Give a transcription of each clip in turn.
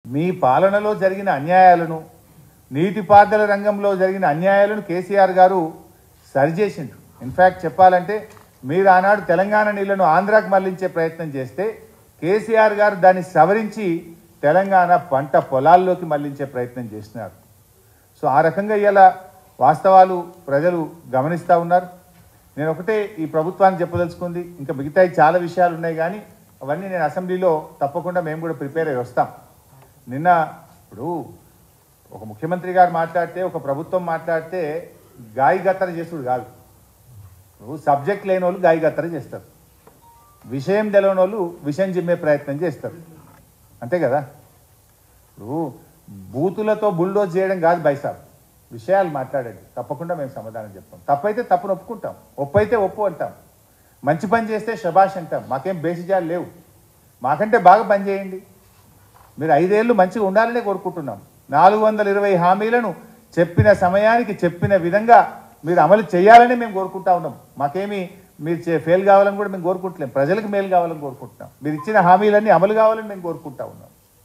మీ పాలనలో జరిగిన అన్యాయాలను, నీటిపారుదల రంగంలో జరిగిన అన్యాయాలను కేసీఆర్ గారు సరిచేసిండ్రు. ఇన్ఫ్యాక్ట్ చెప్పాలంటే మీరు ఆనాడు తెలంగాణ నీళ్లను ఆంధ్రాకు మళ్లించే ప్రయత్నం చేస్తే కేసీఆర్ గారు దాన్ని సవరించి తెలంగాణ పంట పొలాల్లోకి మళ్లించే ప్రయత్నం చేస్తున్నారు. సో ఆ రకంగా ఇలా వాస్తవాలు ప్రజలు గమనిస్తూ ఉన్నారు. నేను ఒకటే ఈ ప్రభుత్వాన్ని చెప్పదలుచుకుంది, ఇంకా మిగతా చాలా విషయాలు ఉన్నాయి కానీ అవన్నీ నేను అసెంబ్లీలో తప్పకుండా మేము కూడా ప్రిపేర్ అయ్యి వస్తాం. నిన్న ఇప్పుడు ఒక ముఖ్యమంత్రి గారు మాట్లాడితే, ఒక ప్రభుత్వం మాట్లాడితే గాయగత్తర చేసుడు కాదు. సబ్జెక్ట్ లేని వాళ్ళు గాయగత్తర చేస్తారు, విషయం తెలియని వాళ్ళు విషయం జిమ్మే ప్రయత్నం చేస్తారు, అంతే కదా. ఇప్పుడు బూతులతో బుల్డోజ్ చేయడం కాదు బైసాబ్, విషయాలు మాట్లాడండి, తప్పకుండా మేము సమాధానం చెప్తాం. తప్పైతే తప్పును ఒప్పుకుంటాం, ఒప్పైతే ఒప్పు అంటాం, మంచి పని చేస్తే శబాష్ అంటాం. మాకేం బేసిజాలు లేవు, మాకంటే బాగా పని చేయండి. మీరు 5 ఏళ్ళు మంచిగా ఉండాలనే కోరుకుంటున్నాం. 420 హామీలను చెప్పిన సమయానికి చెప్పిన విధంగా మీరు అమలు చేయాలని మేము కోరుకుంటా ఉన్నాం. మాకేమి మీరు ఫెయిల్ కావాలని కూడా మేము కోరుకుంటలేం, ప్రజలకు మేలు కావాలని కోరుకుంటున్నాం. మీరు ఇచ్చిన హామీలన్నీ అమలు కావాలని మేము కోరుకుంటా ఉన్నాం.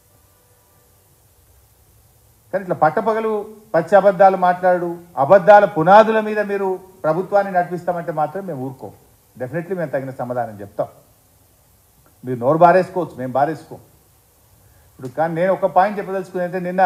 కానీ ఇట్లా పట్టపగలు పచ్చి అబద్ధాలు మాట్లాడు, అబద్ధాల పునాదుల మీద మీరు ప్రభుత్వాన్ని నడిపిస్తామంటే మాత్రం మేము ఊరుకోం. డెఫినెట్లీ మేము తగిన సమాధానం చెప్తాం. మీరు నోరు బారేసుకోవచ్చు, మేము బారేసుకోం. ఇప్పుడు కానీ నేను ఒక పాయింట్ చెప్పదలుచుకుని, నిన్న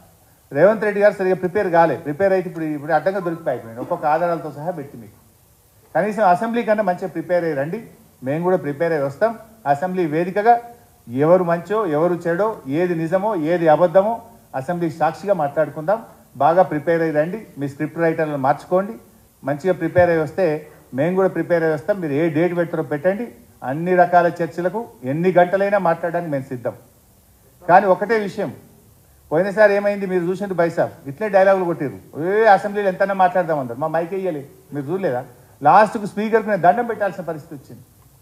రేవంత్ రెడ్డి గారు సరిగ్గా ప్రిపేర్ అయితే ఇప్పుడు అడ్డంగా దొరికిపోయి నేను ఒక్కొక్క ఆధారాలతో సహా పెట్టి మీకు కనీసం అసెంబ్లీ కన్నా మంచిగా ప్రిపేర్ అయ్యి రండి. మేము కూడా ప్రిపేర్ అయ్యి వస్తాం. అసెంబ్లీ వేదికగా ఎవరు మంచో ఎవరు చెడో, ఏది నిజమో ఏది అబద్ధమో అసెంబ్లీ సాక్షిగా మాట్లాడుకుందాం. బాగా ప్రిపేర్ అయ్యి రండి, మీ స్క్రిప్ట్ రైటర్లను మార్చుకోండి. మంచిగా ప్రిపేర్ అయ్యి వస్తే మేము కూడా ప్రిపేర్ అయ్యి వస్తాం. మీరు ఏ డేట్ పెడతారో పెట్టండి. అన్ని రకాల చర్చలకు ఎన్ని గంటలైనా మాట్లాడడానికి మేము సిద్ధం. కానీ ఒకటే విషయం, పోయినసారి ఏమైంది మీరు చూసినట్టు బైసాబ్ ఇట్లే డైలాగులు కొట్టారు. అసెంబ్లీలో ఎంతైనా మాట్లాడదామన్నారు, మా మైక్ వేయలే, మీరు చూడలేదా? లాస్ట్కు స్పీకర్కి నేను దండం పెట్టాల్సిన పరిస్థితి వచ్చింది.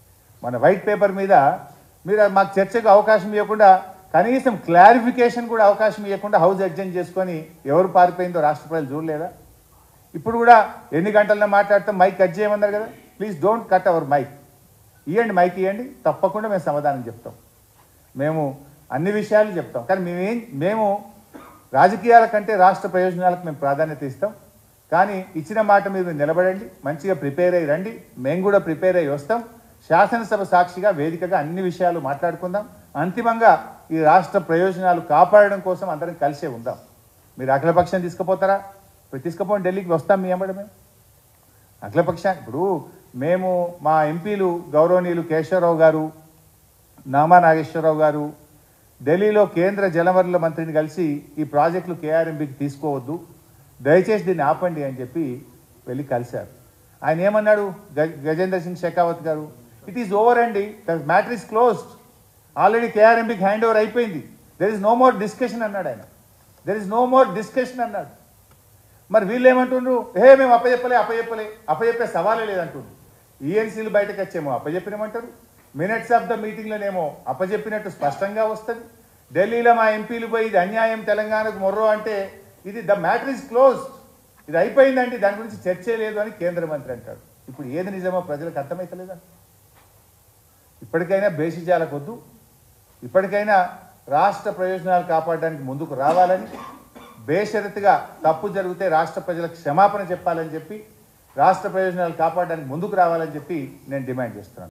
మన వైట్ పేపర్ మీద మీరు మాకు చర్చకు అవకాశం ఇవ్వకుండా, కనీసం క్లారిఫికేషన్ కూడా అవకాశం ఇవ్వకుండా హౌస్ అడ్జెంట్ చేసుకొని ఎవరు పారిపోయిందో రాష్ట్ర ప్రజలు చూడలేదా? ఇప్పుడు కూడా ఎన్ని గంటల్లో మాట్లాడతాం, మైక్ కట్ చేయమన్నారు కదా. Please don't cut our mic. ఇవ్వండి, మైక్ ఇవ్వండి, తప్పకుండా మేము సమాధానం చెప్తాం. మేము అన్ని విషయాలు చెప్తాం. కానీ మేము రాజకీయాల కంటే రాష్ట్ర ప్రయోజనాలకు మేము ప్రాధాన్యత ఇస్తాం. కానీ ఇచ్చిన మాట మీద నిలబడండి, మంచిగా ప్రిపేర్ అయ్యి రండి. మేము కూడా ప్రిపేర్ అయ్యి వస్తాం. శాసనసభ సాక్షిగా వేదికగా అన్ని విషయాలు మాట్లాడుకుందాం. అంతిమంగా ఈ రాష్ట్ర ప్రయోజనాలు కాపాడడం కోసం అందరం కలిసే ఉందాం. మీరు అఖిలపక్షం తీసుకుపోతారా? ఇప్పుడు తీసుకుపోండి, ఢిల్లీకి వస్తాం మీ వెంబడి. మేము అఖిలపక్షాన్ని ఇప్పుడు మేము మా ఎంపీలు గౌరవనీయులు కేశవరావు గారు, నామా నాగేశ్వరరావు గారు ఢిల్లీలో కేంద్ర జలవనరుల మంత్రిని కలిసి ఈ ప్రాజెక్టులు కేఆర్ఎంబీకి తీసుకోవద్దు, దయచేసి దీన్ని ఆపండి అని చెప్పి వెళ్ళి కలిశారు. ఆయన ఏమన్నాడు? గజేంద్ర సింగ్ షెకావత్ గారు, ఇట్ ఈస్ ఓవర్ అండి, the matter is closed, already కేఆర్ఎంబీకి హ్యాండ్ ఓవర్ అయిపోయింది, there is no more discussion అన్నాడు ఆయన. There is no more discussion అన్నాడు. మరి వీళ్ళు ఏమంటుండ్రు? మేము అప్పచెప్పే సవాలే లేదంటుండ్రు. ఈఎన్సీలు బయటకు వచ్చేమో అప్పచెప్పినమంటారు, మినిట్స్ ఆఫ్ ద మీటింగ్లోనేమో అప్పచెప్పినట్టు స్పష్టంగా వస్తుంది. ఢిల్లీలో మా ఎంపీలు పోయి ఇది అన్యాయం తెలంగాణకు మొర్రో అంటే ఇది ద మ్యాటర్ ఈజ్ క్లోజ్డ్, ఇది అయిపోయిందండి, దాని గురించి చర్చే లేదు అని కేంద్ర మంత్రి అంటాడు. ఇప్పుడు ఏది నిజమో ప్రజలకు అర్థమవుతలేదా? ఇప్పటికైనా బేసిజాలకొద్దు, ఇప్పటికైనా రాష్ట్ర ప్రయోజనాలు కాపాడడానికి ముందుకు రావాలని, బేషరతుగా తప్పు జరిగితే రాష్ట్ర ప్రజలకు క్షమాపణ చెప్పాలని చెప్పి, రాష్ట్ర ప్రయోజనాలు కాపాడడానికి ముందుకు రావాలని చెప్పి నేను డిమాండ్ చేస్తున్నాను.